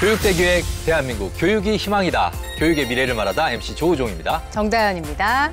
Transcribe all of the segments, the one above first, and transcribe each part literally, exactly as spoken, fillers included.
교육대기획 대한민국 교육이 희망이다. 교육의 미래를 말하다 엠씨 조우종입니다. 정다연입니다.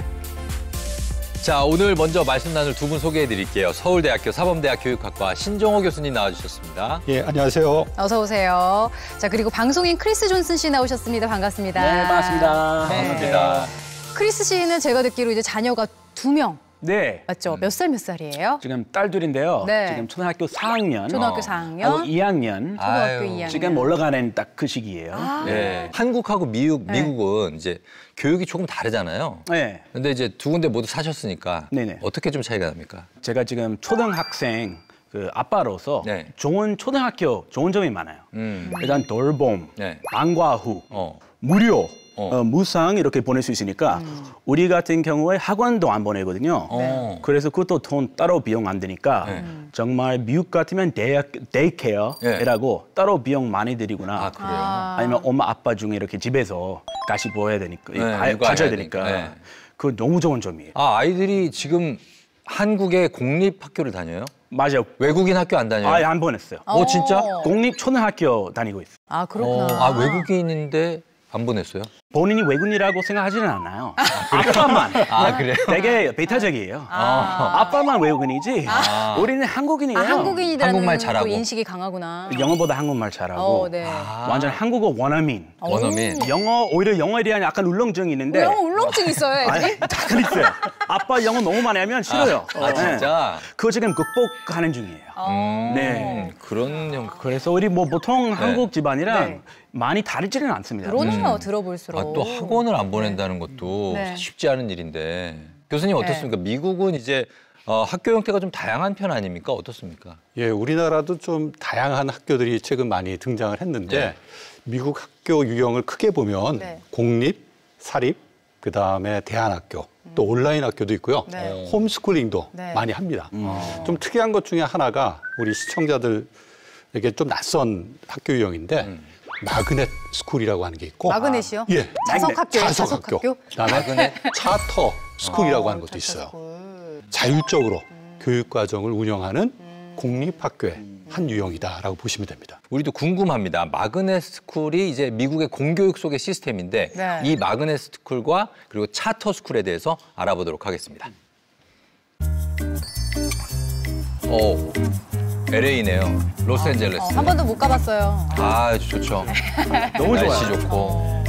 자, 오늘 먼저 말씀 나눌 두 분 소개해드릴게요. 서울대학교 사범대학 교육학과 신종호 교수님 나와주셨습니다. 예, 안녕하세요. 어서 오세요. 자, 그리고 방송인 크리스 존슨 씨 나오셨습니다. 반갑습니다. 네, 반갑습니다. 네. 반갑습니다. 크리스 씨는 제가 듣기로 이제 자녀가 두 명. 네. 맞죠? 몇 살 몇 살이에요? 지금 딸 둘인데요. 네. 지금 초등학교 사 학년. 초등학교 사 학년. 하고 이 학년. 초등학교 아유. 이 학년. 지금 올라가는 딱 그 시기예요. 아. 네. 한국하고 미국, 네. 미국은 이제 교육이 조금 다르잖아요. 네. 근데 이제 두 군데 모두 사셨으니까 네네. 어떻게 좀 차이가 납니까? 제가 지금 초등학생 그 아빠로서 네. 좋은 초등학교 좋은 점이 많아요. 음. 일단 돌봄, 네. 방과 후, 어. 무료, 어. 어, 무상 이렇게 보낼 수 있으니까 음. 우리 같은 경우에 학원도 안 보내거든요. 어. 그래서 그것도 돈 따로 비용 안 드니까 네. 정말 미국 같으면 대학 데이케어라고 따로 비용 많이 들이구나. 아, 그래요? 아. 아니면 엄마 아빠 중에 이렇게 집에서 같이 보아야 되니까 네, 가, 육아해야 가져야 되니까. 되니까 네. 그거 너무 좋은 점이에요. 아, 아이들이 지금 한국의 공립학교를 다녀요? 맞아요. 외국인 학교 안 다녀요? 아예 안 보냈어요. 어, 진짜? 공립 초등학교 다니고 있어요. 아, 어, 그렇구나. 아, 외국인인데 안 보냈어요? 본인이 외국인이라고 생각하지는 않아요. 아빠만. 아, 그래요? 되게 배타적이에요. 아. 아빠만 외국인이지 우리는 한국인이에요. 아, 한국인이라는 한국말 또 잘하고. 인식이 강하구나. 영어보다 한국말 잘하고 어, 네. 아. 완전 한국어 원어민. 원어민. 영어 오히려 영어에 대한 약간 울렁증이 있는데 영어 울렁증 있어요, 애들이? 아니, 약간 있어요. 아빠 영어 너무 많이 하면 싫어요. 아, 아, 진짜? 네. 그거 지금 극복하는 중이에요. 어. 네. 음, 그런 형. 그래서 우리 뭐 보통 한국 집안이랑 네. 많이 다르지는 않습니다. 그러네요, 들어볼수록. 아, 또 학원을 안 보낸다는 것도 네. 쉽지 않은 일인데. 교수님 어떻습니까? 미국은 이제 어, 학교 형태가 좀 다양한 편 아닙니까? 어떻습니까? 예, 우리나라도 좀 다양한 학교들이 최근 많이 등장을 했는데 네. 미국 학교 유형을 크게 보면 네. 공립, 사립, 그다음에 대안학교, 또 온라인 학교도 있고요. 네. 홈스쿨링도 네. 많이 합니다. 좀 특이한 것 중에 하나가 우리 시청자들에게 좀 낯선 학교 유형인데 음. 마그넷 스쿨이라고 하는 게 있고 마그넷이요? 예. 자석학교예요, 자석학교. 자석학교? 그다음에 마그넷? 차터 스쿨이라고 어, 하는 것도 있어요. 자석학교. 자율적으로 교육 과정을 운영하는 공립 학교의 한 유형이다라고 보시면 됩니다. 우리도 궁금합니다. 마그넷 스쿨이 이제 미국의 공교육 속의 시스템인데 네. 이 마그넷 스쿨과 그리고 차터 스쿨에 대해서 알아보도록 하겠습니다. 오, 엘에이네요. 로스앤젤레스. 어, 한 번도 못 가봤어요. 아, 좋죠. 너무 좋아요. 날씨 좋고.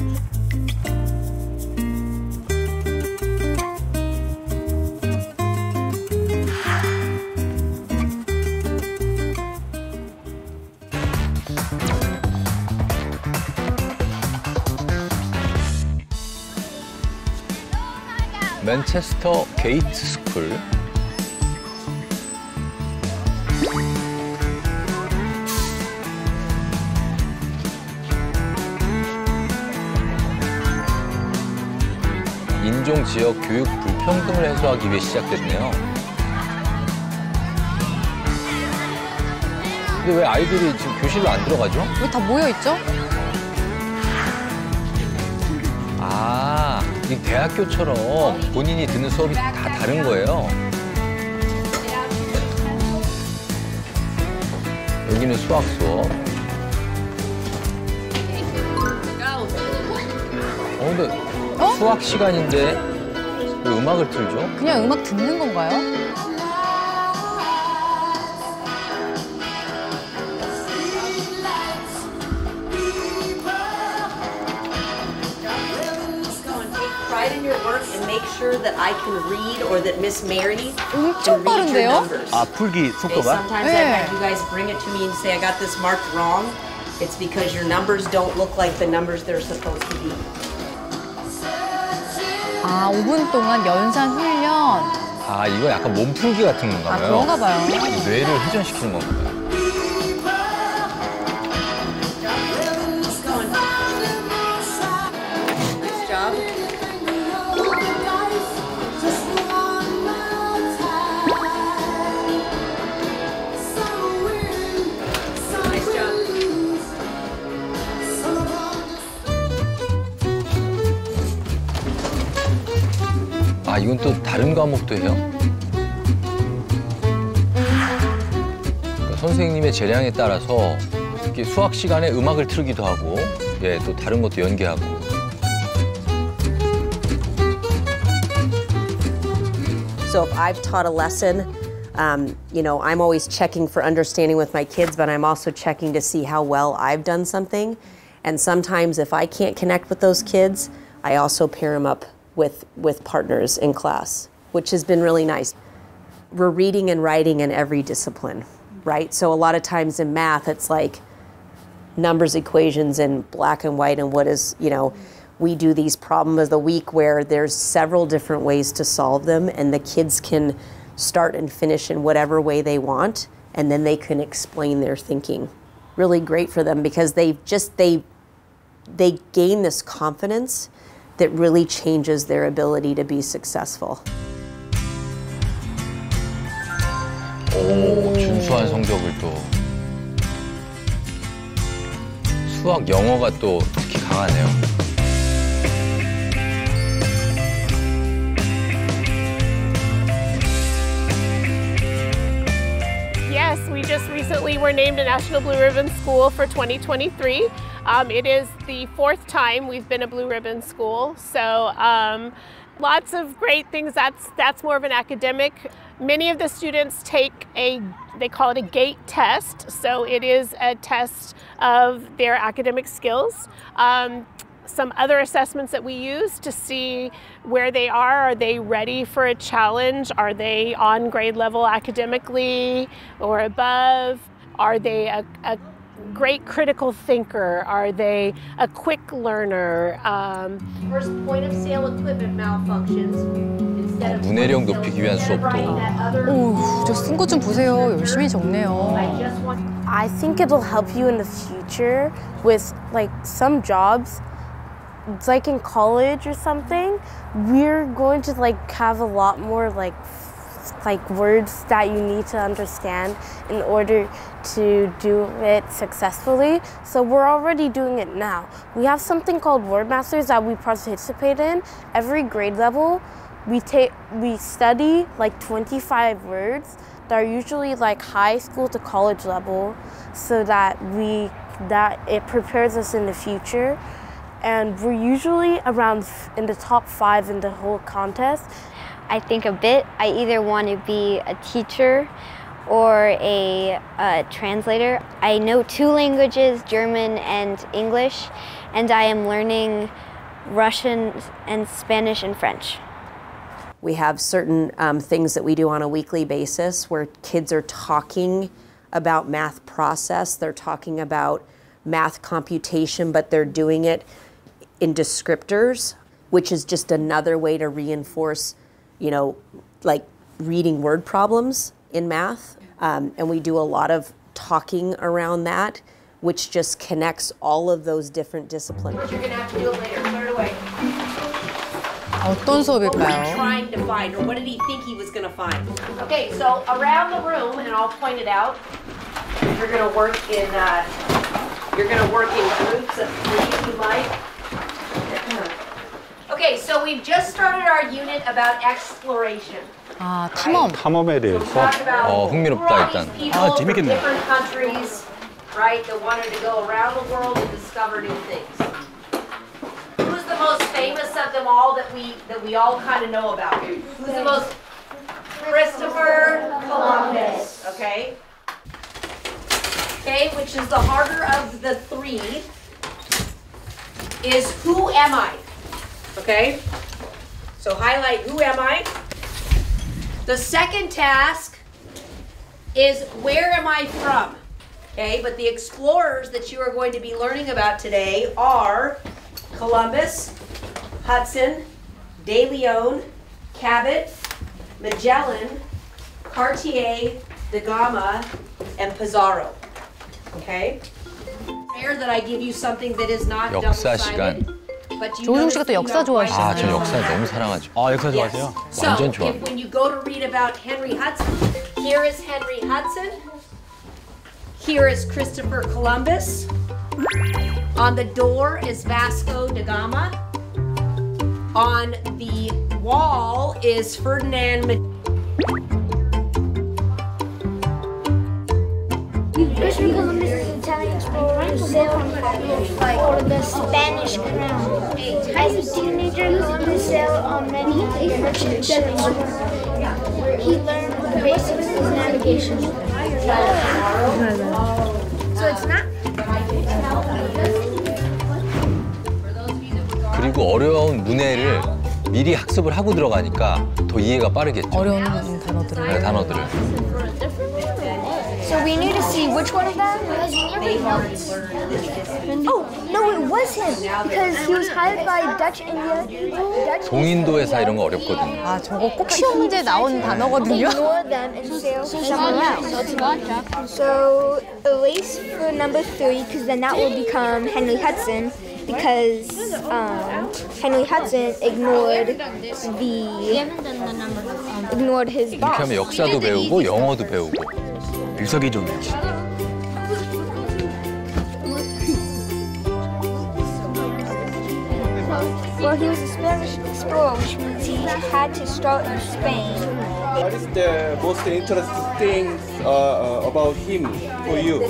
맨체스터 게이트 스쿨. 인종, 지역, 교육 불평등을 해소하기 위해 시작됐네요. 근데 왜 아이들이 지금 교실로 안 들어가죠? 왜 다 모여있죠? 아, 이 대학교처럼 본인이 듣는 수업이 다 다른 거예요. 여기는 수학 수업. 어, 근데 어? 수학 시간인데 왜 음악을 틀죠? 그냥 음악 듣는 건가요? Pride in your work and make sure that I can read or that Miss Mary 엄청 can read your 빠른데요? numbers. 아 풀기 Okay, 속도가 sometimes 네. I've had you guys bring it to me and say I got this marked wrong. It's because your numbers don't look like the numbers they're supposed to be. 아, 오 분 동안 연상 훈련. 아, 이거 약간 몸풀기 같은 건가 아, 봐요. 그런가 봐요. 뇌를 회전시키는 건가 봐요. Nice job. Nice job. 아, 이건 또 다른 과목도 해요? 그러니까 선생님의 재량에 따라서 특히 수학 시간에 음악을 틀기도 하고, 예, 또 다른 것도 연기하고. So if I've taught a lesson, um, you know, I'm always checking for understanding with my kids, but I'm also checking to see how well I've done something. And sometimes if I can't connect with those kids, I also pair them up with, with partners in class, which has been really nice. We're reading and writing in every discipline, right? So a lot of times in math, it's like numbers equations in black and white, and what is, you know, we do these problems of the week where there's several different ways to solve them, and the kids can start and finish in whatever way they want, and then they can explain their thinking. Really great for them because they just, they, they gain this confidence that really changes their ability to be successful. 오, 준수한 성적을 또. 수학, 영어가 또 특히 강하네요. Yes, we just recently were named a National Blue Ribbon School for twenty twenty-three. Um, it is the fourth time we've been a Blue Ribbon School, so um, lots of great things. That's, that's more of an academic. Many of the students take a, they call it a GATE test, so it is a test of their academic skills. Um, some other assessments that we use to see where they are. Are they ready for a challenge? Are they on grade level academically or above? Are they a, a great critical thinker? Are they a quick learner? Um, First point of sale equipment malfunctions. 어, 문해력 높이기 위한 수업도. 오, 저 쓴 것 좀 보세요. 열심히 적네요. I think it'll help you in the future with like some jobs. It's like in college or something, we're going to like have a lot more like like words that you need to understand in order to do it successfully. So we're already doing it now. We have something called Word Masters that we participate in. Every grade level, we take we study like twenty-five words that are usually like high school to college level, so that we that it prepares us in the future. And we're usually around in the top five in the whole contest. I think a bit. I either want to be a teacher or a, a translator. I know two languages, German and English, and I am learning Russian and Spanish and French. We have certain um, things that we do on a weekly basis where kids are talking about math process, they're talking about math computation, but they're doing it in descriptors, which is just another way to reinforce, you know, like reading word problems in math. Um, and we do a lot of talking around that, which just connects all of those different disciplines. You're gonna have to do it later, clear it away. 어떤 수업일까요? What were you trying to find, or what did he think he was gonna find? Okay, so around the room, and I'll point it out, you're gonna work in, uh, you're gonna work in groups of three if you like. Okay, so we've just started our unit about exploration. 아, 탐험. 탐험에 대해서 어, 흥미롭다 일단. 아, 재밌겠네. Different countries, right, that wanted to go around the world and discover new things. Who's the most famous of them all that we that we all kind of know about? Who's the most? Christopher Columbus. Okay. Okay, which is the harder of the three. Is who am I? Okay. So highlight who am I? The second task is where am I from? Okay, but the explorers that you are going to be learning about today are Columbus, Hudson, De Leon, Cabot, Magellan, Cartier, da Gama, and Pizarro. Okay? Rare that I give you something that is not 역사 double-sided. 시간. But you 조우종 notice 씨가 또 that you 역사 have 좋아하시잖아요. 아, 저 역사 너무 사랑하죠. 아, 역사 Yes. 좋아하세요? So, 완전 좋아. if when you go to read about Henry Hudson, here is Henry Hudson. Here is Christopher Columbus. On the door is Vasco da Gama. On the wall is Ferdinand Magellan. Christopher Columbus is an Italian explorer. sailed for the Spanish crown. As a teenager, he sailed on many merchant ships. He learned the basics of navigation. So it's not. 그리고 어려운 문해를 미리 학습을 하고 들어가니까 더 이해가 빠르겠죠. 어려운 단어들을. 네, 단어들을. So we need to see which one of them has nearly notes. Oh, no, it was him because he was hired by Dutch India. Dutch 동인도 회사 이런 거 어렵거든요. 아, 저거 꼭 시험 문제에 나온 단어거든요. Ignore them and sail somewhere else. So erase for number three because then that will become Henry Hudson because um, Henry Hudson ignored the ignored his boss. 이렇게 하면 역사도 배우고 영어도 배우고. 일석이조네요. Well, he was a Spanish explorer, which means he had to start in Spain. What is the most interesting thing uh, about him for you?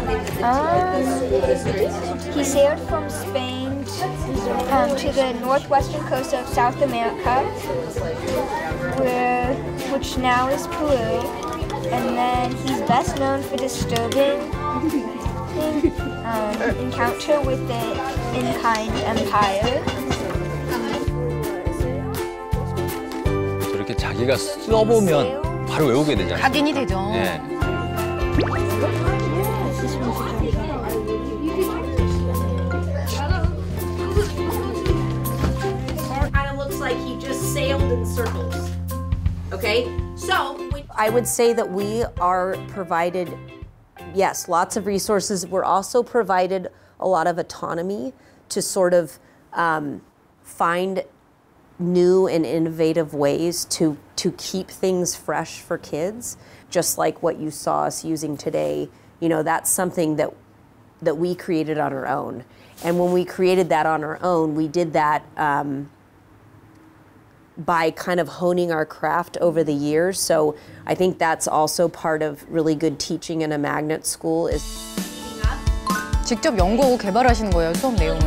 Um, he sailed from Spain um, to the northwestern coast of South America, where, which now is Peru. And then he's best known for disturbing um, encounter with the Incan Empire. 저렇게 자기가 써보면 바로 외우게 되잖아요. 확인이 되죠. 네. Kind of looks like he just sailed in circles. Okay, so I would say that we are provided, yes, lots of resources. We're also provided a lot of autonomy to sort of um, find new and innovative ways to, to keep things fresh for kids, just like what you saw us using today. You know, that's something that, that we created on our own. And when we created that on our own, we did that um, by kind of honing our craft over the years. So I think that's also part of really good teaching in a magnet school is 직접 연구하고 개발하시는 거예요, 수업 내용을.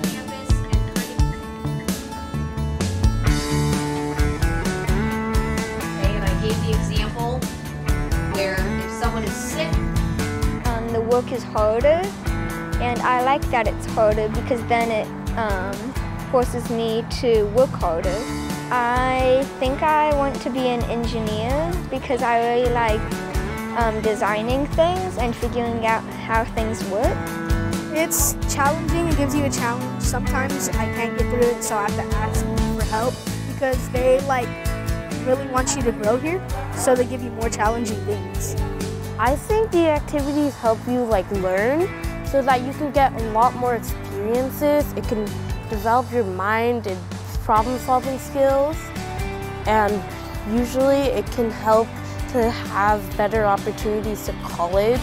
And I gave the example where if someone is sick, Um, the work is harder, and I like that it's harder because then it um, forces me to work harder. I think I want to be an engineer because I really like um, designing things and figuring out how things work. It's challenging. It gives you a challenge. Sometimes I can't get through it, so I have to ask for help because they like really want you to grow here, so they give you more challenging things. I think the activities help you like learn so that you can get a lot more experiences. It can develop your mind and problem-solving skills, and usually it can help to have better opportunities to college.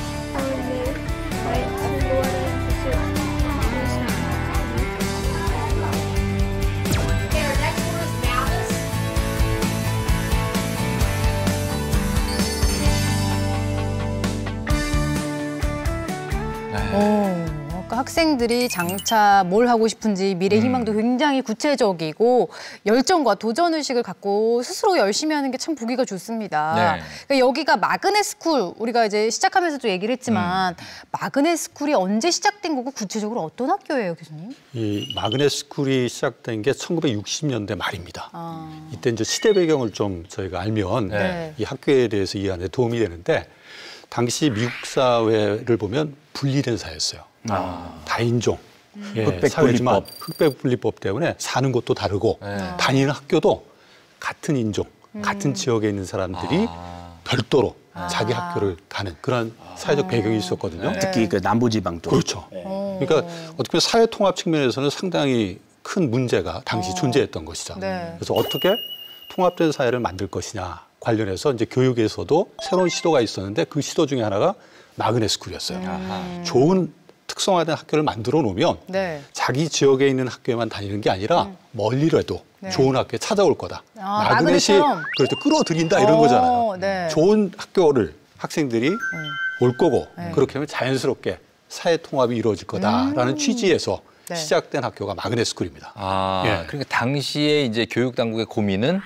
오, 아까 학생들이 장차 뭘 하고 싶은지 미래 희망도 굉장히 구체적이고 열정과 도전의식을 갖고 스스로 열심히 하는 게 참 보기가 좋습니다. 네. 그러니까 여기가 마그넷 스쿨, 우리가 이제 시작하면서도 얘기를 했지만 음. 마그넷 스쿨이 언제 시작된 거고 구체적으로 어떤 학교예요, 교수님? 이 마그넷 스쿨이 시작된 게 천구백육십 년대 말입니다. 아. 이때 이제 시대 배경을 좀 저희가 알면 네. 이 학교에 대해서 이해하는 데 도움이 되는데 당시 미국 사회를 보면 분리된 사회였어요. 아. 다인종, 음. 예, 흑백 사회지만 분리법. 흑백 분리법 때문에 사는 곳도 다르고 네. 다니는 학교도 같은 인종, 음. 같은 지역에 있는 사람들이 아. 별도로 아. 자기 학교를 가는 그런 사회적 배경이 있었거든요. 네. 특히 그 남부지방 쪽. 그렇죠. 네. 그러니까 어떻게 보면 사회 통합 측면에서는 상당히 큰 문제가 당시 어. 존재했던 것이죠. 네. 그래서 어떻게 통합된 사회를 만들 것이냐 관련해서 이제 교육에서도 새로운 시도가 있었는데 그 시도 중에 하나가 마그넷 스쿨이었어요. 음. 좋은 특성화된 학교를 만들어 놓으면 네. 자기 지역에 있는 학교에만 다니는 게 아니라 음. 멀리라도 네. 좋은 학교에 찾아올 거다. 아, 마그넷이 그렇게 끌어들인다 이런 오, 거잖아요. 네. 좋은 학교를 학생들이 음. 올 거고 네. 그렇게 하면 자연스럽게 사회 통합이 이루어질 거다라는 음. 취지에서 네. 시작된 학교가 마그넷 스쿨입니다. 아, 예. 그러니까 당시에 이제 교육 당국의 고민은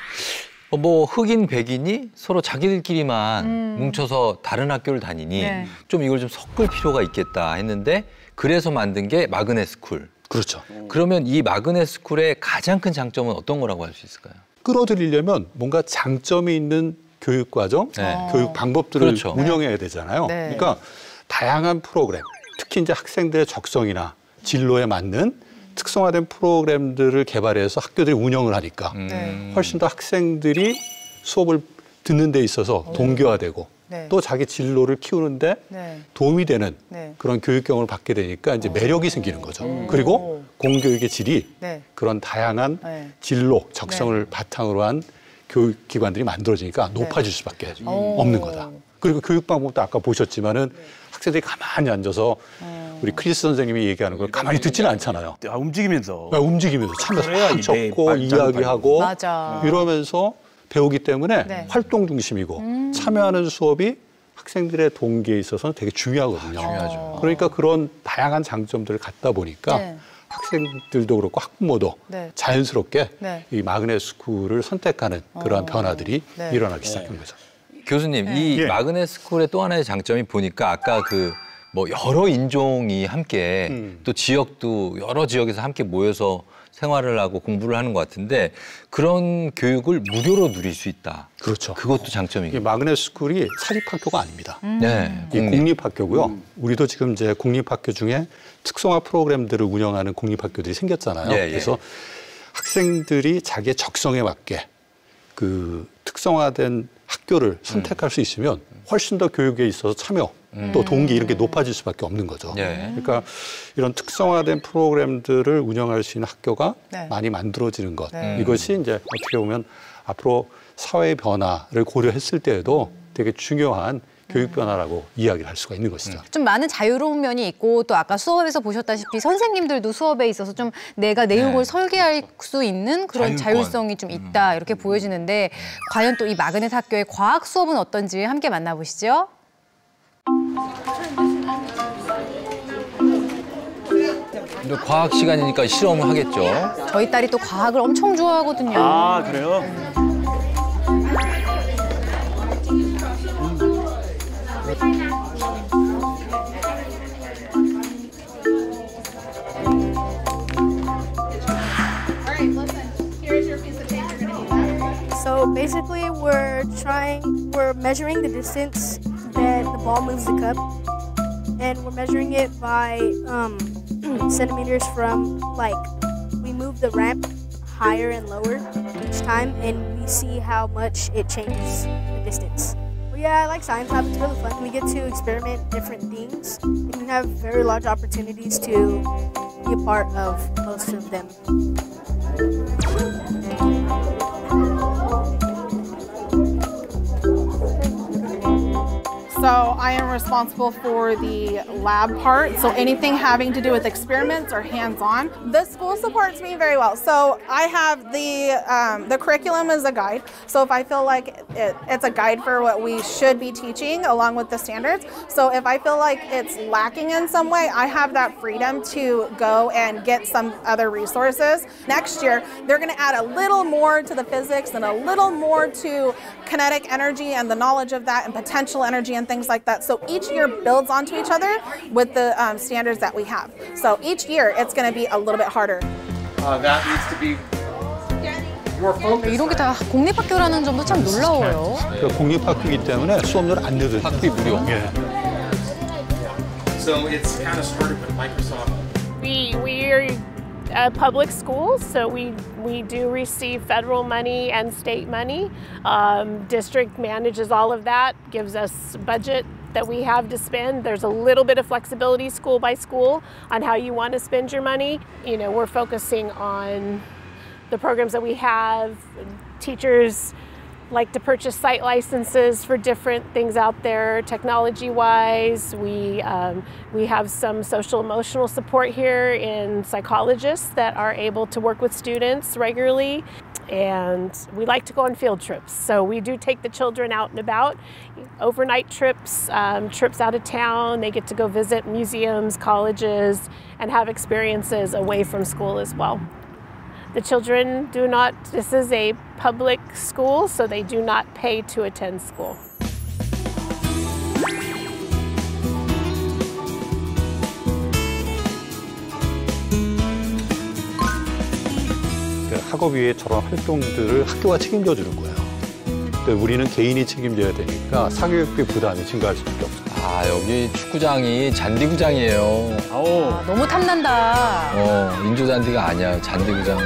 뭐 흑인 백인이 서로 자기들끼리만 음. 뭉쳐서 다른 학교를 다니니 네. 좀 이걸 좀 섞을 필요가 있겠다 했는데 그래서 만든 게 마그넷 스쿨. 그렇죠. 그러면 이 마그넷 스쿨의 가장 큰 장점은 어떤 거라고 할 수 있을까요? 끌어들이려면 뭔가 장점이 있는 교육 과정, 네. 교육 방법들을 그렇죠. 운영해야 되잖아요. 네. 그러니까 다양한 프로그램, 특히 이제 학생들의 적성이나 진로에 맞는 특성화된 프로그램들을 개발해서 학교들이 운영을 하니까 네. 훨씬 더 학생들이 수업을 듣는 데 있어서 동기화되고 네. 또 자기 진로를 키우는데 네. 도움이 되는 네. 그런 교육 경험을 받게 되니까 이제 매력이 생기는 거죠. 그리고 공교육의 질이 네. 그런 다양한 네. 진로, 적성을 바탕으로 한 교육 기관들이 만들어지니까 높아질 수밖에 없는 거다. 그리고 교육 방법도 아까 보셨지만은 학생들이 가만히 앉아서 우리 크리스 선생님이 얘기하는 걸 가만히 듣지는 않잖아요. 아, 움직이면서. 네, 움직이면서 참여해서 그래야 막 이제 적고 발전을 이야기하고 맞아. 이러면서 배우기 때문에 네. 활동 중심이고 참여하는 수업이 학생들의 동기에 있어서는 되게 중요하거든요. 중요하죠. 그러니까 그런 다양한 장점들을 갖다 보니까 네. 학생들도 그렇고 학부모도 네. 자연스럽게 네. 이 마그넷 스쿨을 선택하는 그러한 어. 변화들이 네. 일어나기 시작한 거죠. 교수님, 이 예. 마그넷 스쿨의 또 하나의 장점이 보니까 아까 그 뭐 여러 인종이 함께 음. 또 지역도 여러 지역에서 함께 모여서 생활을 하고 공부를 하는 것 같은데 그런 교육을 무료로 누릴 수 있다. 그렇죠. 그것도 이 장점이고. 마그넷 스쿨이 사립학교가 아닙니다. 네. 이 공립학교고요. 우리도 지금 이제 공립학교 중에 특성화 프로그램들을 운영하는 공립학교들이 생겼잖아요. 예, 예. 그래서 학생들이 자기의 적성에 맞게 그 특성화된 학교를 선택할 수 있으면 훨씬 더 교육에 있어서 참여 또 동기 이런 게 높아질 수밖에 없는 거죠. 예. 그러니까 이런 특성화된 프로그램들을 운영할 수 있는 학교가 네. 많이 만들어지는 것. 네. 이것이 이제 어떻게 보면 앞으로 사회 변화를 고려했을 때에도 되게 중요한 교육 변화라고 이야기를 할 수가 있는 것이죠. 좀 많은 자유로운 면이 있고 또 아까 수업에서 보셨다시피 선생님들도 수업에 있어서 좀 내가 내용을 네. 설계할 수 있는 그런 자율권. 자율성이 좀 있다 이렇게 보여지는데 과연 또 이 마그넷 학교의 과학 수업은 어떤지 함께 만나보시죠. 근데 과학 시간이니까 실험을 하겠죠. 저희 딸이 또 과학을 엄청 좋아하거든요. 아, 그래요? So basically, we're trying, we're measuring the distance that the ball moves the cup, and we're measuring it by um, centimeters from, like, we move the ramp higher and lower each time, and we see how much it changes the distance. Well, yeah, I like science lab. It's really fun. We get to experiment different things, and we have very large opportunities to be a part of most of them. So I am responsible for the lab part, so anything having to do with experiments or hands-on. The school supports me very well. So I have the um, the curriculum as a guide. So if I feel like it, it's a guide for what we should be teaching along with the standards. So if I feel like it's lacking in some way, I have that freedom to go and get some other resources. Next year, they're gonna add a little more to the physics and a little more to kinetic energy and the knowledge of that and potential energy and things like that. So each year builds onto each other with the um, standards that we have. So each year it's going to be a little bit harder. Uh, that needs to be your focus. 이런 게 다 공립학교라는 점도 참 놀라워요. 그러니까 공립학교이기 때문에 수업료를 안 내도 학비 무료. 예. So it's kind of started with Microsoft. We we're a public school, so we we do receive federal money and state money. Um, district manages all of that, gives us budget that we have to spend. There's a little bit of flexibility school by school on how you want to spend your money. You know, we're focusing on the programs that we have. Teachers like to purchase site licenses for different things out there technology-wise. We, um, we have some social emotional support here in psychologists that are able to work with students regularly. and we like to go on field trips. So we do take the children out and about, overnight trips, um, trips out of town. They get to go visit museums, colleges, and have experiences away from school as well. The children do not, this is a public school, so they do not pay to attend school. 학업 위에 저런 활동들을 학교가 책임져 주는 거예요. 근데 우리는 개인이 책임져야 되니까 사교육비 부담이 증가할 수밖에 없어요. 아, 여기 축구장이 잔디구장이에요. 아, 너무 탐난다. 어, 인조잔디가 아니야, 잔디구장.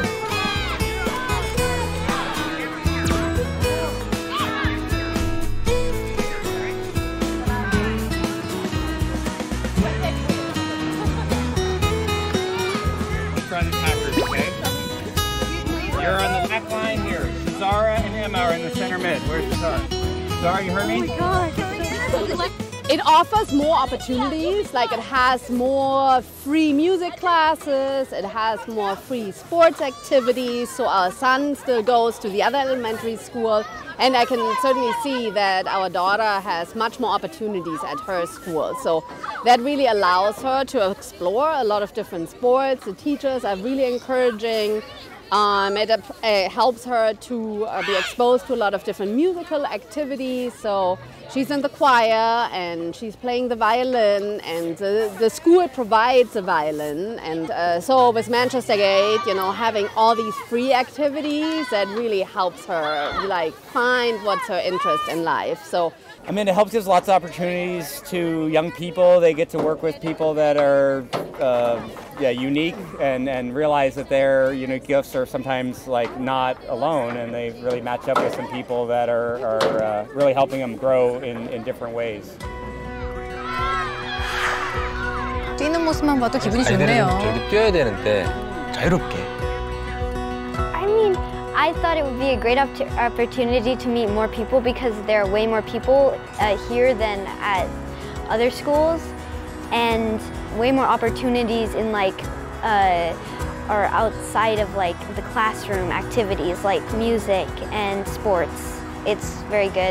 You're on the back line here. Zara and Emma are in the center mid. Where's Zara? Zara, you heard me? Oh my God. It offers more opportunities, like it has more free music classes, it has more free sports activities, so our son still goes to the other elementary school, and I can certainly see that our daughter has much more opportunities at her school. So that really allows her to explore a lot of different sports. The teachers are really encouraging. Um, it uh, helps her to uh, be exposed to a lot of different musical activities. So she's in the choir and she's playing the violin, and the, the school provides a violin. And uh, so with Manchester Gate, you know, having all these free activities, that really helps her like find what's her interest in life. So I mean, it helps give lots of opportunities to young people. They get to work with people that are uh, yeah, unique and, and realize that their unique gifts are sometimes like not alone, and they really match up with some people that are, are uh, really helping them grow in, in different ways. 뛰는 모습만 봐도 기분이 좋네요. 저렇게 뛰어야 되는데 자유롭게. I mean, I thought it would be a great op opportunity to meet more people because there are way more people uh, here than at other schools, and way more opportunities in like uh, or outside of like the classroom activities like music and sports. It's very good.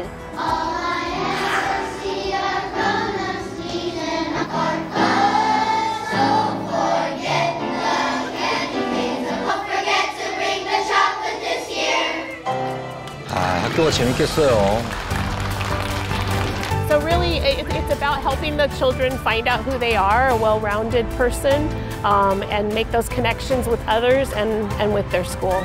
아, 학교가 재밌겠어요. So really, it, it's about helping the children find out who they are, a well-rounded person, um, and make those connections with others and, and with their school.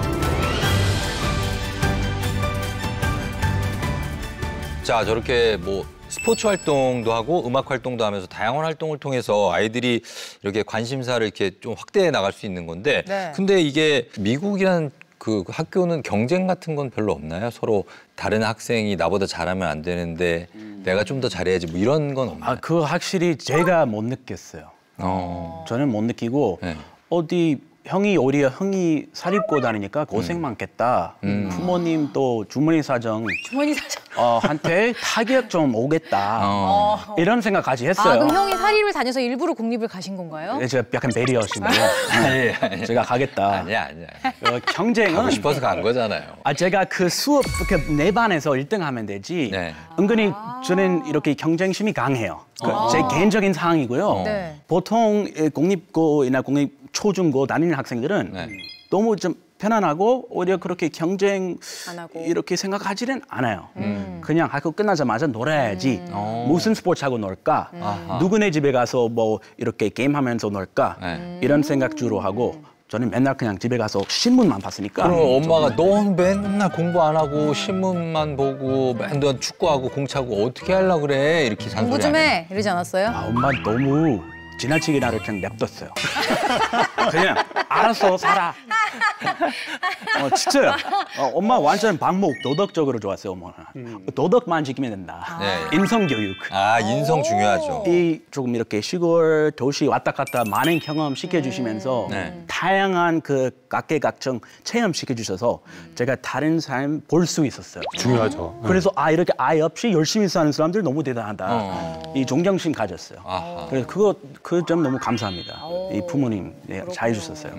자, 저렇게 뭐 스포츠 활동도 하고 음악 활동도 하면서 다양한 활동을 통해서 아이들이 이렇게 관심사를 이렇게 좀 확대해 나갈 수 있는 건데, 네. 근데 이게 미국이란 그 학교는 경쟁 같은 건 별로 없나요? 서로 다른 학생이 나보다 잘하면 안 되는데 음. 내가 좀 더 잘해야지 뭐 이런 건 없나요? 아, 그거 확실히 제가 못 느꼈어요. 어. 저는 못 느끼고 네. 어디 형이 오히려 형이 살 입고 다니니까 고생 음. 많겠다. 음. 부모님 또 주머니 사정 주머니 사정 어, 한테 타격 좀 오겠다. 어. 이런 생각까지 했어요. 아, 그럼 형이 사립을 다녀서 일부러 공립을 가신 건가요? 네, 제가 약간 배려심으로 아니, 아니. 제가 가겠다. 아니야, 아니야. 어, 경쟁은 가고 싶어서 간 거잖아요. 아, 제가 그 수업 그 내 반에서 일 등 하면 되지. 네. 은근히 아. 저는 이렇게 경쟁심이 강해요. 그 아. 제 개인적인 상황이고요. 네. 보통 공립고나 공립 초중고 다니는 학생들은 네. 너무 좀 편안하고 오히려 그렇게 경쟁 이렇게 생각하지는 않아요. 음. 그냥 학교 끝나자마자 놀아야지. 음. 무슨 스포츠하고 놀까? 음. 누구네 집에 가서 뭐 이렇게 게임하면서 놀까? 네. 이런 생각 주로 하고 저는 맨날 그냥 집에 가서 신문만 봤으니까. 그럼 엄마가 넌 맨날 공부 안 하고 신문만 보고 맨날 축구하고 공 차고 어떻게 하려고 그래? 이렇게 잔소리 공부 좀 해. 이러지 않았어요? 아, 엄마 너무 지나치게 나를 그냥 냅뒀어요. 그냥 알아서 살아. 어, 진짜요. 어, 엄마 완전 방목 도덕적으로 좋았어요, 어머나. 음. 도덕만 지키면 된다. 아. 네. 인성교육. 아, 인성 중요하죠. 이 조금 이렇게 시골 도시 왔다 갔다 많은 경험 시켜주시면서 음. 네. 다양한 그 각계각층 체험 시켜주셔서 음. 제가 다른 삶 볼 수 있었어요. 중요하죠. 그래서 아 이렇게 아이 없이 열심히 사는 사람들 너무 대단하다. 어. 이 존경심 가졌어요. 아하. 그래서 그거 그 점 너무 감사합니다. 오. 이 부모님 네, 잘 해주셨어요. 음.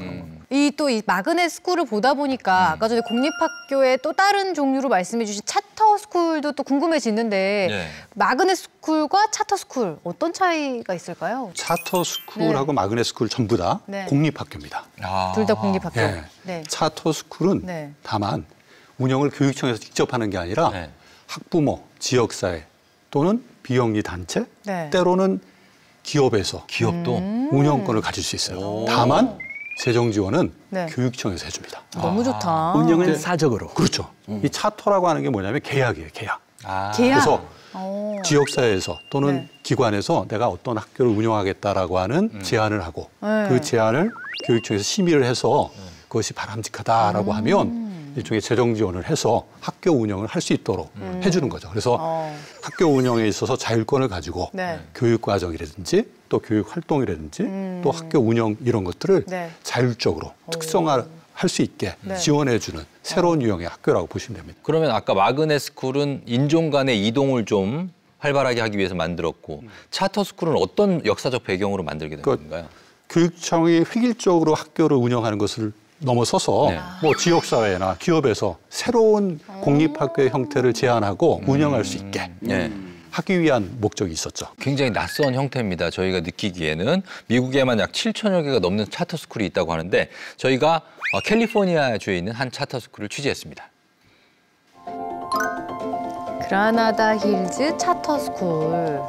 이 또 이 마그넷 스쿨을 보다 보니까 음. 아까 전에 공립학교의 또 다른 종류로 말씀해 주신 차터 스쿨도 또 궁금해지는데 네. 마그넷 스쿨과 차터 스쿨 어떤 차이가 있을까요? 차터 스쿨하고 네. 마그넷 스쿨 전부 다 네. 공립학교입니다. 아. 둘 다 공립학교. 네. 네. 차터 스쿨은 네. 다만 운영을 교육청에서 직접 하는 게 아니라 네. 학부모, 지역사회 또는 비영리 단체, 네. 때로는 기업에서 기업도 음. 운영권을 가질 수 있어요. 오. 다만 재정 지원은 네. 교육청에서 해줍니다. 너무 좋다. 아. 운영은 사적으로. 그렇죠. 음. 이 차터라고 하는 게 뭐냐면 계약이에요, 계약. 아. 계약. 그래서 오. 지역사회에서 또는 네. 기관에서 내가 어떤 학교를 운영하겠다라고 하는 음. 제안을 하고 네. 그 제안을 교육청에서 심의를 해서 음. 그것이 바람직하다라고 음. 하면 일종의 재정 지원을 해서 학교 운영을 할 수 있도록 음. 해주는 거죠. 그래서 어. 학교 운영에 있어서 자율권을 가지고 네. 교육 과정이라든지 또 교육 활동이라든지 음. 또 학교 운영 이런 것들을 네. 자율적으로 오. 특성화할 수 있게 네. 지원해주는 새로운 어. 유형의 학교라고 보시면 됩니다. 그러면 아까 마그넷 스쿨은 인종 간의 이동을 좀 활발하게 하기 위해서 만들었고 음. 차터 스쿨은 어떤 역사적 배경으로 만들게 된 그러니까 건가요? 교육청이 획일적으로 학교를 운영하는 것을 넘어서서 네. 뭐 지역사회나 기업에서 새로운 공립학교의 형태를 제안하고 음. 운영할 수 있게 네. 하기 위한 목적이 있었죠. 굉장히 낯선 형태입니다. 저희가 느끼기에는 미국에만 약 칠천여 개가 넘는 차터 스쿨이 있다고 하는데 저희가 캘리포니아주에 있는 한 차터 스쿨을 취재했습니다. 그라나다 힐즈 차터 스쿨.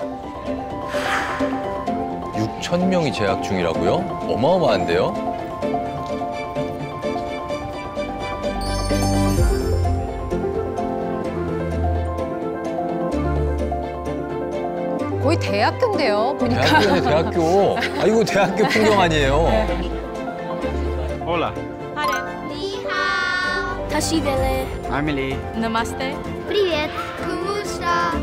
육천 명이 재학 중이라고요? 어마어마한데요? 거의 대학교인데요, 보니까. 대학교네, 대학교. 아, 이거 대학교 풍경 아니에요. Hola. Haren. Ni hao. Tashidele. Emily. Namaste. Привет. Kumusha.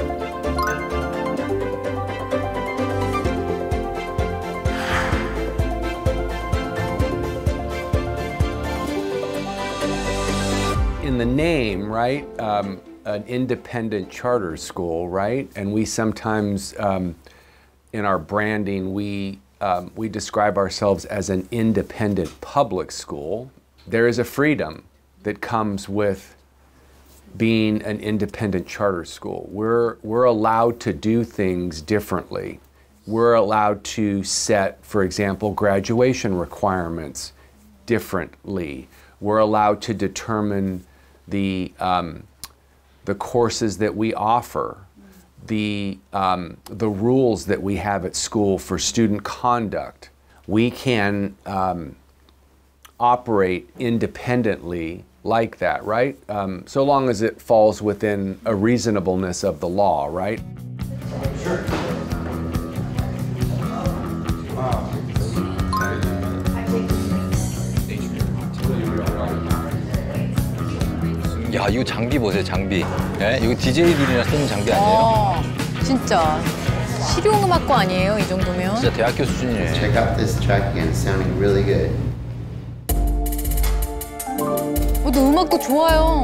In the name, right? Um, an independent charter school, right? And we sometimes, um, in our branding, we, um, we describe ourselves as an independent public school. There is a freedom that comes with being an independent charter school. We're, we're allowed to do things differently. We're allowed to set, for example, graduation requirements differently. We're allowed to determine the um, the courses that we offer, the, um, the rules that we have at school for student conduct. We can um, operate independently like that, right? Um, so long as it falls within a reasonableness of the law, right? Sure. Wow. 야, 이거 장비 보세요, 장비. 네? 이거 디제이들이나 쓰는 장비 아니에요? 어, 진짜. 실용음악과 아니에요, 이 정도면? 진짜 대학교 수준이네. Check out this track again, sounding really good. 어, 너 음악도 좋아요.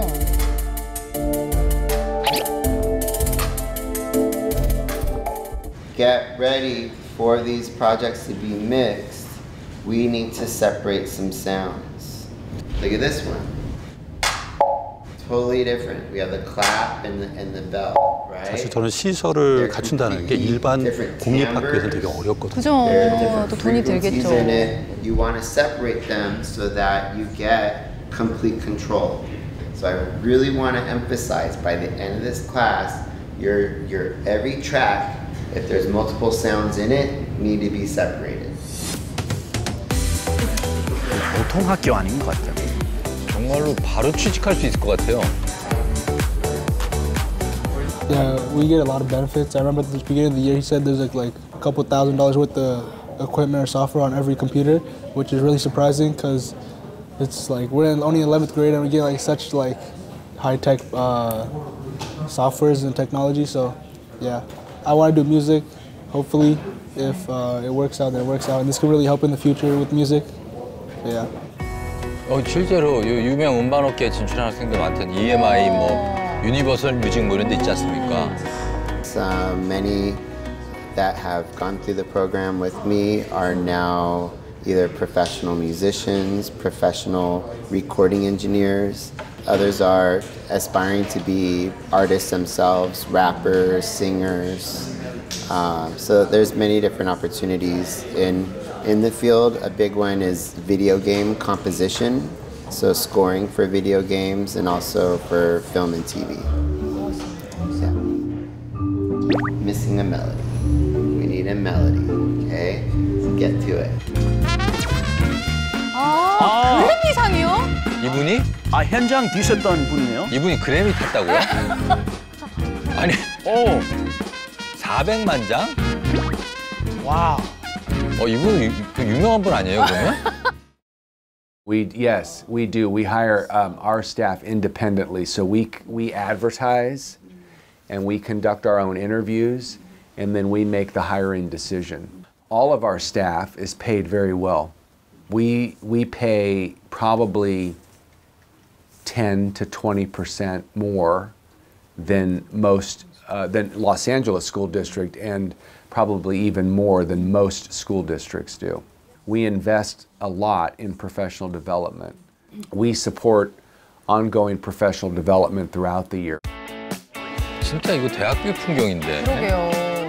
Get ready for these projects to be mixed. We need to separate some sounds. Look at this one. Totally different. We have the clap and the, and the bell, right? 사실 저는 시설을 갖춘다는 게 일반 공립학교에서는 되게 어렵거든요. 그죠. 또 돈이 들겠죠. You want to separate them so that you get complete control. So I really want to emphasize by the end of this class, your your every track, if there's multiple sounds in it, need to be separated. 보통 학교 아닌 것 같아요. 정말로 바로 취직할 수 있을 것 같아요. Yeah, we get a lot of benefits. I remember at the beginning of the year, he said there's like, like a couple thousand dollars worth of equipment or software on every computer, which is really surprising because it's like we're in only eleventh grade and we're getting like such like high-tech uh, softwares and technology. So yeah, I want to do music. Hopefully, if uh, it works out, then it works out. And this could really help in the future with music. Yeah. 어, 실제로 유명 음반업계에 진출한 학생들 많던 이엠아이, 뭐 유니버설 뮤직 뭐 이런 데 있지 않습니까? Uh, many that have gone through the program with me are now either professional musicians, professional recording engineers. Others are aspiring to be artists themselves, rappers, singers. Um, so there's many different opportunities in, in the field. A big one is video game composition, so scoring for video games and also for film and T V. Yeah. Missing a melody. We need a melody, okay? Get to it. 아, 그래미상이요? 이분이? 아, 현장 뛰셨던 분이네요? 이분이 그래미 탔다고요? 아니, 오. 사백만 장? 와우. 어, 이분 유, 유명한 분 아니에요, 그러면? We, yes, we do. We hire um, our staff independently. So we, we advertise and we conduct our own interviews and then we make the hiring decision. All of our staff is paid very well. We, we pay probably ten to twenty percent more than most, uh, than Los Angeles School District and probably even more than most school districts do. We invest a lot in professional development. We support ongoing professional development throughout the year. 진짜 이거 대학교 풍경인데. 그러게요.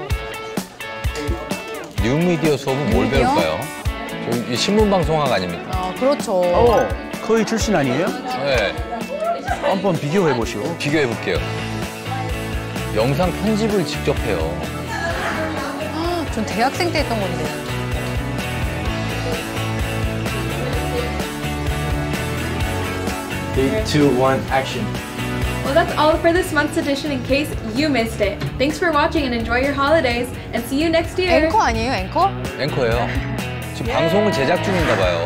뉴미디어 수업은 뭘 뉴미디어? 배울까요? 저 신문방송학 아닙니까? 아, 그렇죠. 어, 거의 출신 아니에요? 네. 한번 비교해 보시오. 비교해 볼게요. 영상 편집을 직접 해요. 전 대학생 때 했던 건데. Three, two, one, action. Well, that's all for this month's edition in case you missed it. Thanks for watching and enjoy your holidays and see you next year. 앵커 아니에요, 앵커? 앵커예요. 지금 방송을 제작 중인가 봐요.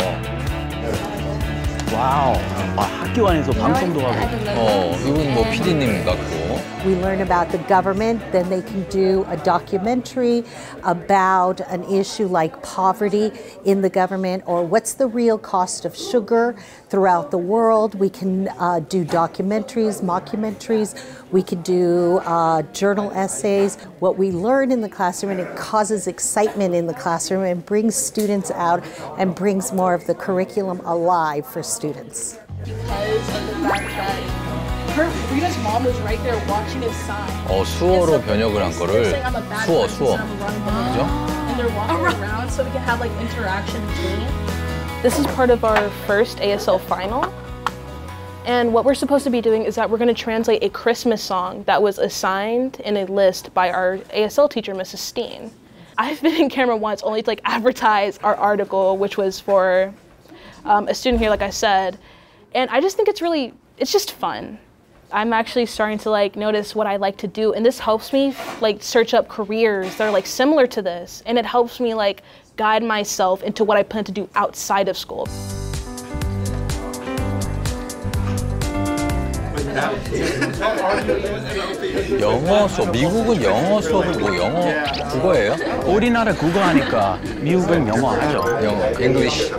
와우. 아, 학교 안에서 방송도 하고. 어, 이분 뭐 피디님 같고. We learn about the government, then they can do a documentary about an issue like poverty in the government or what's the real cost of sugar throughout the world. We can uh, do documentaries, mockumentaries. We can do uh, journal essays. What we learn in the classroom, and it causes excitement in the classroom and brings students out and brings more of the curriculum alive for students. Because of the fact that her, Rita's mom was right there watching his sign. 어, 수어로 번역을 한 거를 수어, 수어. 그죠? And they're walking around so we can have like interaction between. This is part of our first A S L final. And what we're supposed to be doing is that we're going to translate a Christmas song that was assigned in a list by our A S L teacher, Missus Steen. I've been in camera once only to like advertise our article, which was for um, a student here, like I said. And I just think it's really, it's just fun. I'm actually starting to like notice what I like to do, and this helps me like search up careers that are like similar to this, and it helps me like guide myself into what I plan to do outside of school. 영어 수업, 미국은 영어 수업을 뭐 영어 국어예요? 우리나라 국어 하니까 미국은 영어 하죠. 영어, English.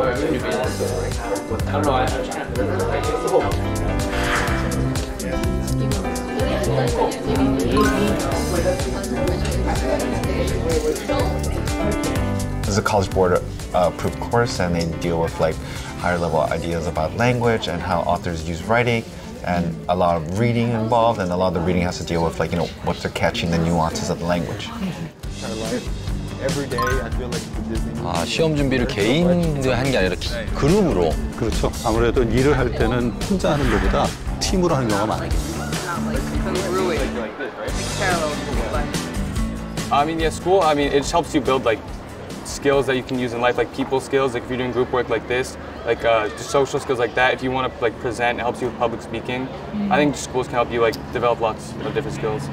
This is a College Board uh, approved course, and they deal with like higher level ideas about language and how authors use writing, and a lot of reading involved, and a lot of the reading has to deal with like, you know, what they're catching, the nuances of the language. Every day I feel like the Disney. 아, 시험 준비를 개인으로 하는 게 아니라 기, 그룹으로. 그렇죠. 아무래도 일을 할 때는 혼자 하는 것보다 팀으로 하는 경우가 많아요. I mean, yeah, school, I mean, it just helps you build like skills that you can use in life, like people skills, like if you're doing group work like this, like uh, just social skills like that. If you want to like present, it helps you with public speaking. I think schools can help you like develop lots of different skills.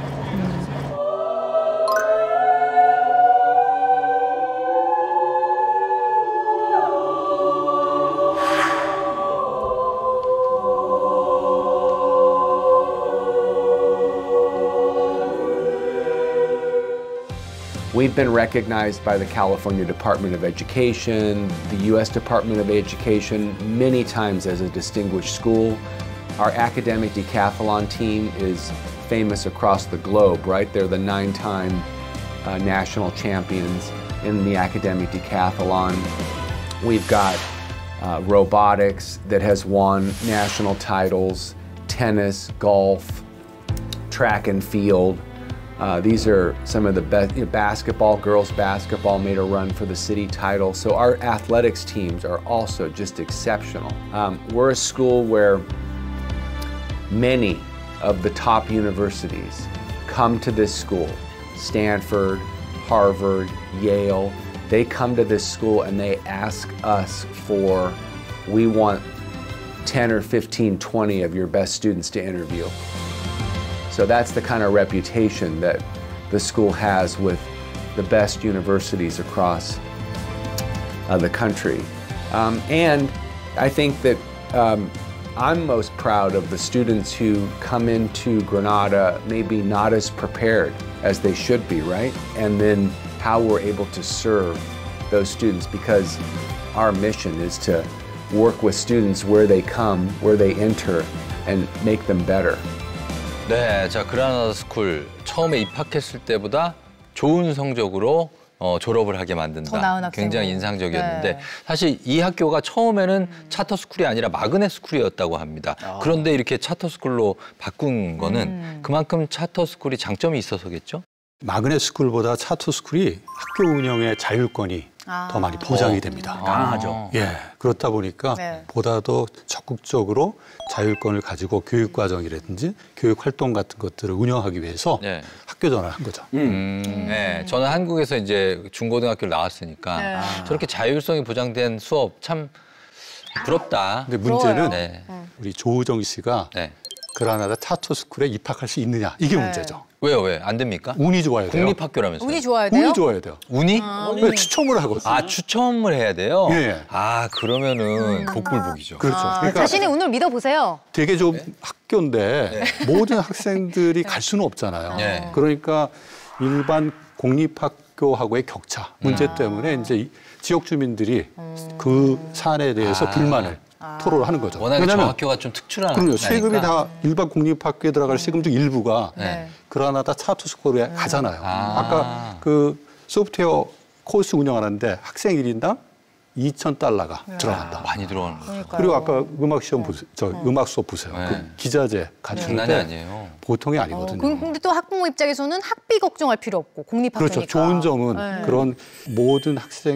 We've been recognized by the California Department of Education, the U S Department of Education, many times as a distinguished school. Our academic decathlon team is famous across the globe, right? They're the nine-time uh, national champions in the academic decathlon. We've got uh, robotics that has won national titles, tennis, golf, track and field. Uh, these are some of the best. You know, basketball, girls basketball made a run for the city title. So our athletics teams are also just exceptional. Um, we're a school where many of the top universities come to this school. Stanford, Harvard, Yale. They come to this school and they ask us for, we want ten or fifteen, twenty of your best students to interview. So that's the kind of reputation that the school has with the best universities across uh, the country. Um, and I think that um, I'm most proud of the students who come into Granada maybe not as prepared as they should be, right? And then how we're able to serve those students, because our mission is to work with students where they come, where they enter, and make them better. 네, 자 그라나다 스쿨 처음에 입학했을 때보다 좋은 성적으로 어, 졸업을 하게 만든다. 더 나은 학생으로. 굉장히 인상적이었는데 네. 사실 이 학교가 처음에는 음. 차터 스쿨이 아니라 마그넷 스쿨이었다고 합니다. 아. 그런데 이렇게 차터 스쿨로 바꾼 거는 음. 그만큼 차터 스쿨이 장점이 있어서겠죠? 마그넷 스쿨보다 차터 스쿨이 학교 운영의 자율권이 아. 더 많이 보장이 됩니다. 아. 강하죠. 예, 그렇다 보니까 네. 보다 더 적극적으로 자율권을 가지고 교육 과정이라든지 교육 활동 같은 것들을 운영하기 위해서 네. 학교 전환을 한 거죠. 음. 음. 네, 저는 한국에서 이제 중고등학교를 나왔으니까 네. 저렇게 자율성이 보장된 수업 참 부럽다. 근데 문제는 네. 우리 조우정 씨가 네. 그라나다 차터 스쿨에 입학할 수 있느냐 이게 네. 문제죠. 왜요, 왜? 안 됩니까? 운이 좋아야 돼요. 국립학교라면서요. 운이 좋아야 돼요? 운이 좋아야 돼요. 운이? 아. 왜 추첨을 하거든요. 아, 추첨을 해야 돼요? 예. 아, 그러면은 복불복이죠. 그렇죠. 아, 그러니까 자신의 운을 믿어보세요. 되게 좀 네? 학교인데 네. 모든 학생들이 갈 수는 없잖아요. 네. 그러니까 일반 공립학교하고의 격차 문제 음. 때문에 이제 지역 주민들이 음. 그 사안에 대해서 아. 불만을 아. 토로를 하는 거죠. 워낙에 저 학교가 좀 특출한 그럼요. 세금이 나니까. 다 일반 공립학교에 들어갈 세금 중 일부가 네. 그라나다 차터 스쿨에 음. 가잖아요. 아. 아까 그 소프트웨어 코스 운영하는데 학생 일 인당 이천 달러가 네. 들어간다. 많이 들어가는 거죠. 그리고 아까 음악 시험 보세요. 저 네. 음악 수업 보세요. 네. 그 기자재 갖추는데 장난이 아니에요. 보통이 아니거든요. 어, 근데 또 학부모 입장에서는 학비 걱정할 필요 없고 공립학교니까. 그렇죠. 좋은 점은 네. 그런 모든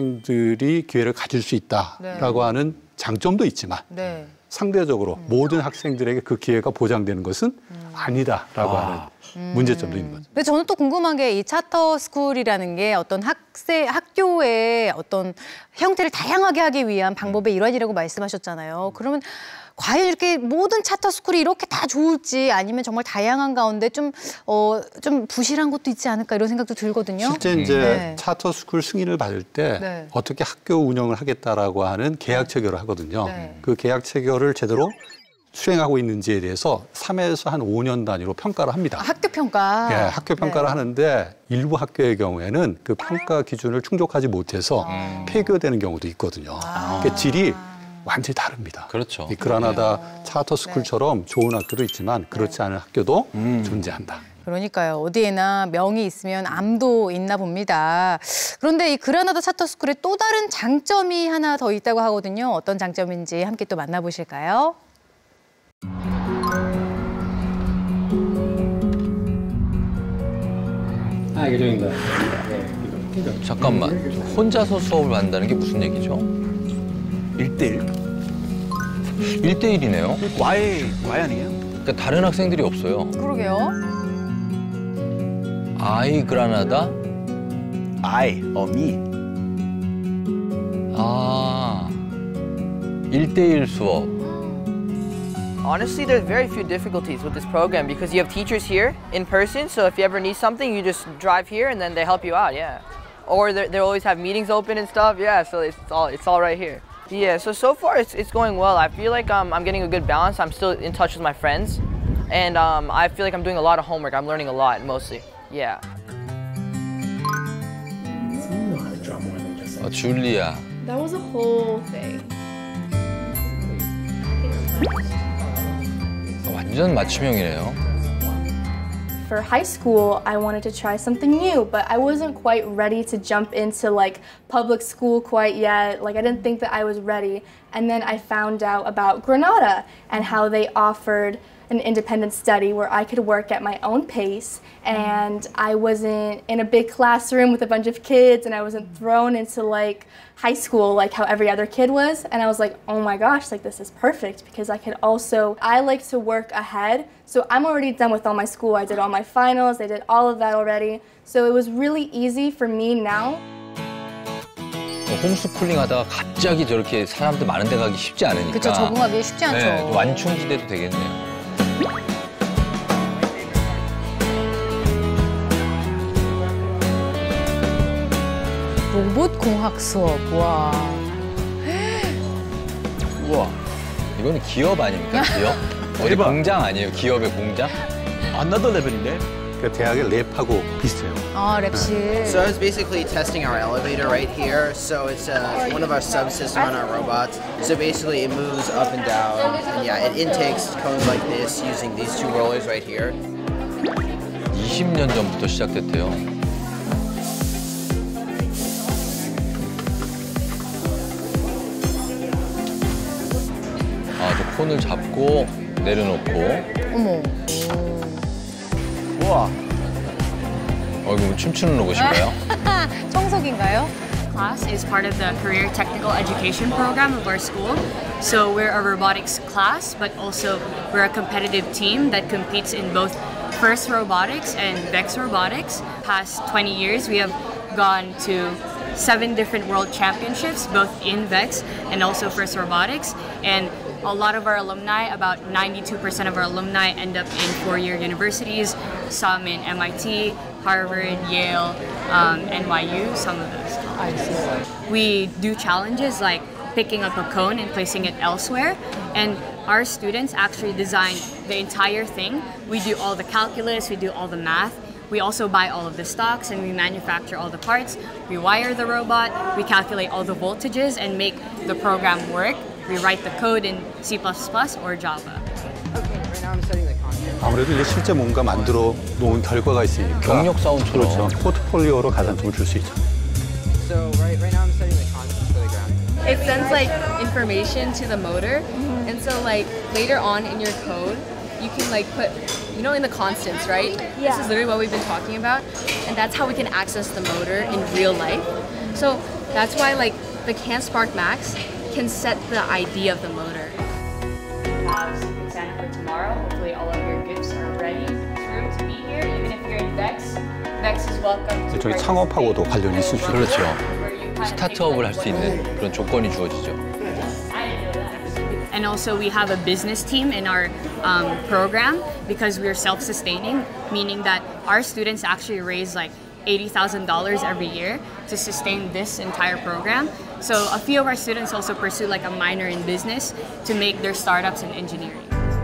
학생들이 기회를 가질 수 있다라고 네. 하는 장점도 있지만 네. 상대적으로 음. 모든 학생들에게 그 기회가 보장되는 것은 음. 아니다라고 아. 하는 음. 문제점도 있는 거죠. 근데 저는 또 궁금한 게 이 차터 스쿨이라는 게 어떤 학생 학교의 어떤 형태를 다양하게 하기 위한 방법의 일환이라고 말씀하셨잖아요. 그러면 과연 이렇게 모든 차터 스쿨이 이렇게 다 좋을지 아니면 정말 다양한 가운데 좀, 어, 좀 부실한 것도 있지 않을까 이런 생각도 들거든요. 실제 이제 네. 차터 스쿨 승인을 받을 때 네. 어떻게 학교 운영을 하겠다라고 하는 계약 체결을 하거든요. 네. 그 계약 체결을 제대로 수행하고 있는지에 대해서 삼에서 한 오 년 단위로 평가를 합니다. 아, 학교 평가. 예, 학교 평가를 네. 하는데 일부 학교의 경우에는 그 평가 기준을 충족하지 못해서 아. 폐교되는 경우도 있거든요. 아. 그러니까 질이 완전히 다릅니다. 그렇죠. 이 그라나다 차터 스쿨처럼 네. 좋은 학교도 있지만 그렇지 않은 학교도 음. 존재한다. 그러니까요. 어디에나 명이 있으면 암도 있나 봅니다. 그런데 이 그라나다 차터 스쿨에 또 다른 장점이 하나 더 있다고 하거든요. 어떤 장점인지 함께 또 만나보실까요? Hi, you're doing that. 잠깐만, 혼자서 수업을 받는다는 게 무슨 얘기죠? 일대일. 일대일이네요? 과외, 과외 아니에요? 그러니까 다른 학생들이 없어요. 그러게요. 아이 그라나다? I or me. 아, 일대일 수업. Honestly, there's very few difficulties with this program because you have teachers here in person, so if you ever need something, you just drive here and then they help you out, yeah. Or they always have meetings open and stuff, yeah, so it's all, it's all right here. Yeah, so so far it's, it's going well. I feel like um, I'm getting a good balance. I'm still in touch with my friends, and um, I feel like I'm doing a lot of homework. I'm learning a lot, mostly, yeah. 어, 줄리아. That was a whole thing. 완전 맞춤형이네요. for high school, I wanted to try something new, but I wasn't quite ready to jump into like public school quite yet. Like I didn't think that I was ready. And then I found out about Granada and how they offered an independent study where I could work at my own pace, and I wasn't in a big classroom with a bunch of kids, and I wasn't thrown into like high school like how every other kid was. And I was like, oh my gosh, like this is perfect, because I could also, I like to work ahead. So I'm already done with all my school. I did all my finals, I did all of that already. So it was really easy for me now. 홈스쿨링 하다가 갑자기 저렇게 사람들 많은 데 가기 쉽지 않으니까. 그렇죠, 적응하기 쉽지 않죠. 네, 완충지대도 되겠네요. 로봇 공학 수업, 와. 우와, 이거는 기업 아닙니까, 기업? 어디 공장 아니에요, 기업의 공장? Another level인데? 그 대학의 랩하고 비슷해요. 아, 랩실. So it's basically testing our elevator right here. So it's uh, one of our subsystems on our robots. So basically it moves up and down. And yeah, it intakes cones like this using these two rollers right here. 이십 년 전부터 시작됐대요. 아, 저 폰을 잡고 내려놓고. 어머. 우와. 어, 이거 춤추는 로봇인가요? 청소기인가요? Class is part of the career technical education program of our school. So we're a robotics class, but also we're a competitive team that competes in both FIRST Robotics and VEX Robotics. Past twenty years, we have gone to seven different world championships, both in VEX and also FIRST Robotics. And a lot of our alumni, about ninety-two percent of our alumni, end up in four-year universities, some in M I T, Harvard, Yale, um, N Y U, some of those. I see. We do challenges like picking up a cone and placing it elsewhere, and our students actually design the entire thing. We do all the calculus, we do all the math. We also buy all of the stocks and we manufacture all the parts. We wire the robot, we calculate all the voltages and make the program work. We write the code in C plus plus or Java. 아무래도 이제 실제 뭔가 만들어 놓은 결과가 있으니까 경력 사원처럼 그렇죠. 포트폴리오로 가산점을 줄 수 있죠. So right, right now I'm studying the constants for the ground. It sends like information to the motor, and so like later on in your code, you can like put, you know, in the constants, right? Yeah. This is literally what we've been talking about, and that's how we can access the motor in real life. So that's why like the CanSpark Max can set the I D of the motor. We have Secret Santa for tomorrow. Hopefully all of your gifts are ready. It's room to be here, even if you're in VEX. VEX is welcome to 저희 창업하고도 관련이 있을 수 있죠. 그렇죠. 스타트업을 할 수 있는 그런 조건이 주어지죠. And also we have a business team in our um, program because we're self-sustaining, meaning that our students actually raise like eighty thousand dollars every year to sustain this entire program. So a few of our students also pursue like a minor in business to make their startups in engineering.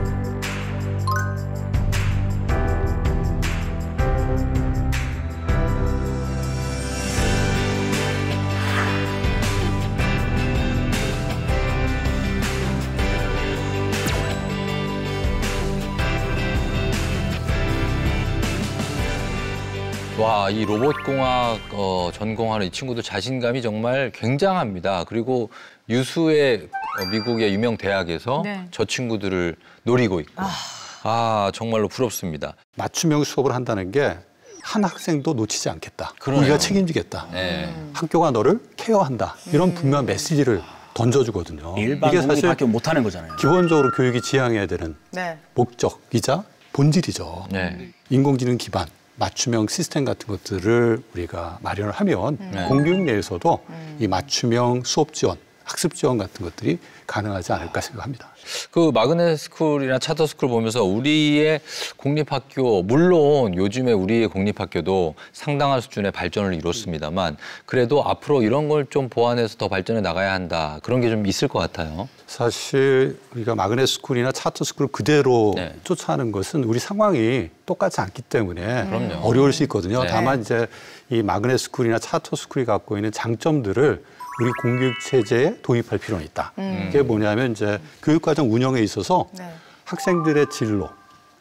와, 이 로봇공학 어, 전공하는 이 친구들 자신감이 정말 굉장합니다. 그리고 유수의 어, 미국의 유명 대학에서 네. 저 친구들을 노리고 있고. 아... 아, 정말로 부럽습니다. 맞춤형 수업을 한다는 게 한 학생도 놓치지 않겠다. 그러네요. 우리가 책임지겠다. 네. 학교가 너를 케어한다. 이런 분명한 메시지를 던져주거든요. 일반 공립학교 못하는 거잖아요. 기본적으로 교육이 지향해야 되는 네. 목적이자 본질이죠. 네. 인공지능 기반 맞춤형 시스템 같은 것들을 우리가 마련을 하면 네. 공교육 내에서도 음. 이 맞춤형 수업 지원, 학습 지원 같은 것들이 가능하지 않을까 생각합니다. 그 마그넷 스쿨이나 차터 스쿨 보면서 우리의 공립학교, 물론 요즘에 우리의 공립학교도 상당한 수준의 발전을 이뤘습니다만 그래도 앞으로 이런 걸 좀 보완해서 더 발전해 나가야 한다. 그런 게 좀 있을 것 같아요. 사실 우리가 마그넷 스쿨이나 차터 스쿨을 그대로 네. 쫓아하는 것은 우리 상황이 똑같지 않기 때문에 그럼요. 어려울 수 있거든요. 네. 다만 이제 이 마그넷 스쿨이나 차터 스쿨이 갖고 있는 장점들을 우리 공교육 체제에 도입할 필요는 있다. 음. 그게 뭐냐면 이제 교육과정 운영에 있어서 네. 학생들의 진로,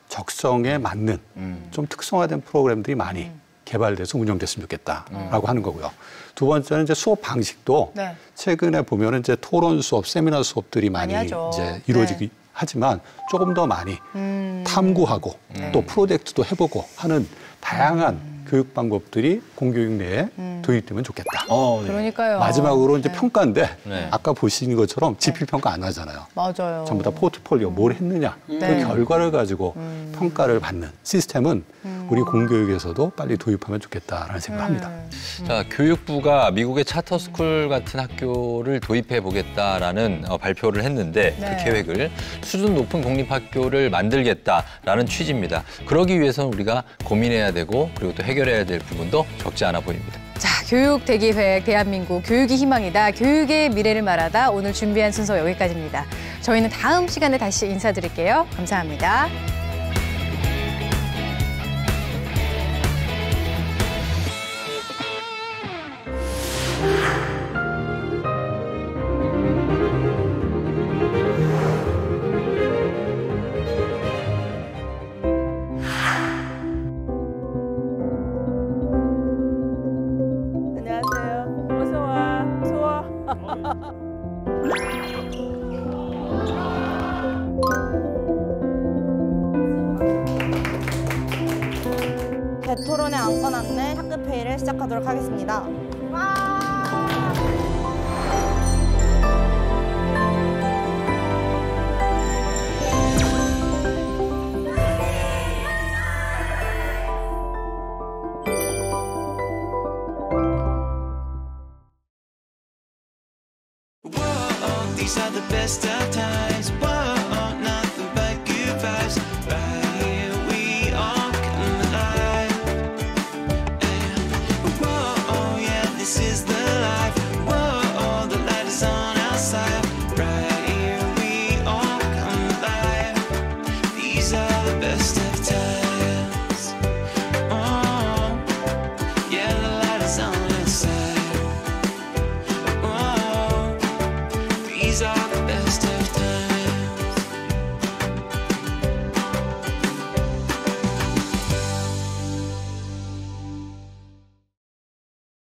적성에 맞는 음. 좀 특성화된 프로그램들이 많이 음. 개발돼서 운영됐으면 좋겠다라고 음. 하는 거고요. 두 번째는 이제 수업 방식도 네. 최근에 보면은 이제 토론 수업, 세미나 수업들이 많이, 많이 이제 이루어지기 네. 하지만 조금 더 많이 음. 탐구하고 네. 또 프로젝트도 해보고 하는 다양한 음. 교육 방법들이 공교육 내에 음. 도입되면 좋겠다. 어, 네. 그러니까요. 마지막으로 이제 네. 평가인데 네. 아까 보신 것처럼 지필 평가 안 하잖아요. 맞아요. 전부 다 포트폴리오 뭘 했느냐 음. 그 네. 결과를 가지고 음. 평가를 받는 시스템은 음. 우리 공교육에서도 빨리 도입하면 좋겠다라는 생각합니다. 음. 자, 교육부가 미국의 차터스쿨 같은 학교를 도입해 보겠다라는 어, 발표를 했는데 네. 그 계획을 수준 높은 공립학교를 만들겠다라는 취지입니다. 그러기 위해서는 우리가 고민해야 되고 그리고 또 해결해야 될 부분도 적지 않아 보입니다. 자, 교육 대기획 대한민국 교육이 희망이다. 교육의 미래를 말하다. 오늘 준비한 순서 여기까지입니다. 저희는 다음 시간에 다시 인사드릴게요. 감사합니다. 대토론의 안건 안내 학급 회의를 시작하도록 하겠습니다. Whoa, these are the best of times. Whoa, nothing but good vibes. Right here we all come alive. And whoa, yeah, this is the life. Whoa, the light is on outside. Right here we all come alive. These are the best of times. Oh, yeah, the light is on outside. Oh, these are